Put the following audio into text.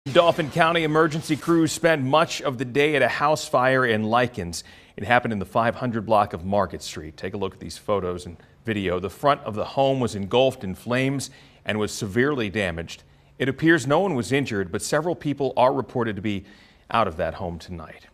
Dauphin County emergency crews spent much of the day at a house fire in Lykens. It happened in the 500 block of Market Street. Take a look at these photos and video. The front of the home was engulfed in flames and was severely damaged. It appears no one was injured, but several people are reported to be out of that home tonight.